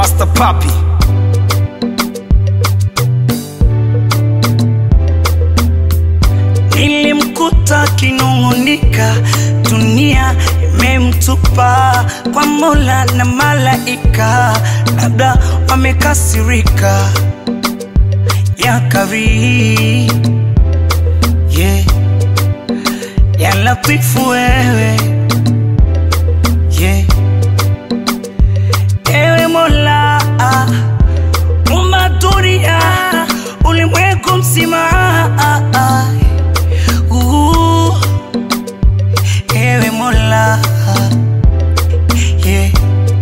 Rasta Papi. Nilimkuta kinungunika, dunia imemtupa kwa Mola na malaika, labda wamekasirika. Ya Karim, yeah. Ya Latifu wewe, yeah. Ewe Mola, umba dunia, ulimwengu mzima. Ewe Mola, yeah.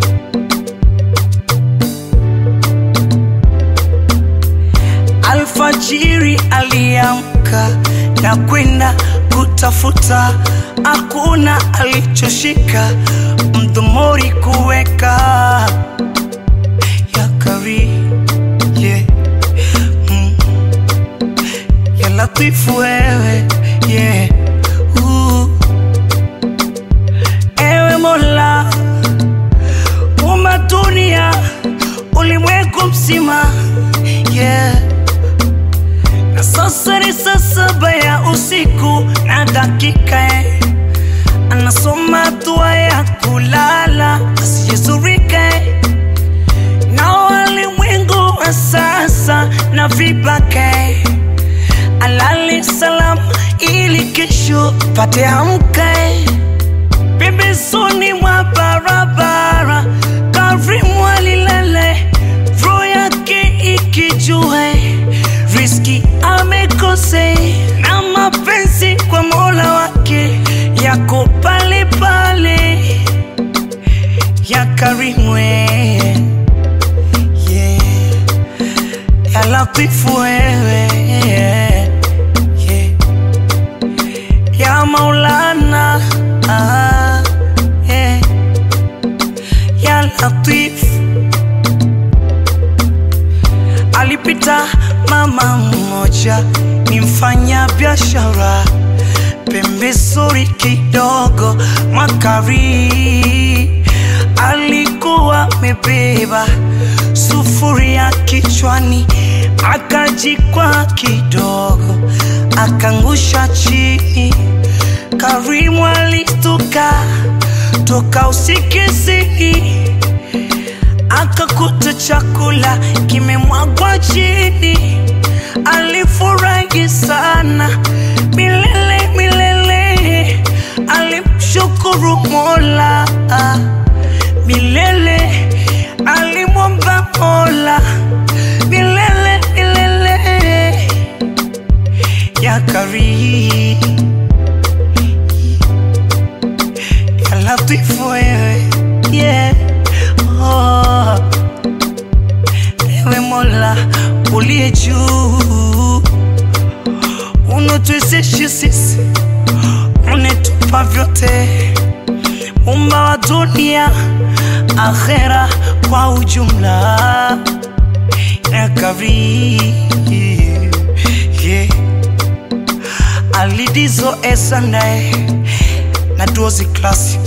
Alfajiri aliamka na kwenda kutafuta, hakuna alichoshika mdomoni kuweka. Ya Karim, yeah. Ya Latifu wewe, yeah. Ewe Mola, umba dunia, ulimwengu mzima, yeah. Na sasa ni saa 7 ya usiku na dakika, anasoma dua ya kulala asijezurika. Na walimwengu wa sasa na vibake, alale salam ili kesho pate amka. Pembezoni mwa barabara Karim alilala, roho yake ikijua riski amekose, na mapenzi kwa Mola wake yako pale pale. Ya Karim, yeah. Ya Latifu wewe, yeah. Ya Maulana, yeah. Ya Latif. Alipita mama mmoja ni mfanya biashara, pembezoni kidogo mwa Karim. Alikuwa mebeba sufuria kichwani, akajikwa kidogo akangusha chini. Karim alistuka toka usikizini, akakuta chakula kimemwagwa chini. Alifurahi sana milele milele, alimshukuru Mola milele, alimwomba Mola milele milele. Ya Karim, Ya Latifu wewe, yeah. Ewe Mola uliye juu, unatuwezesha sisi, unetupa vyote, umba wa dunia akhera kwa ujumla. Ya Karim, yeah. Alidizo esanae na dozi classic.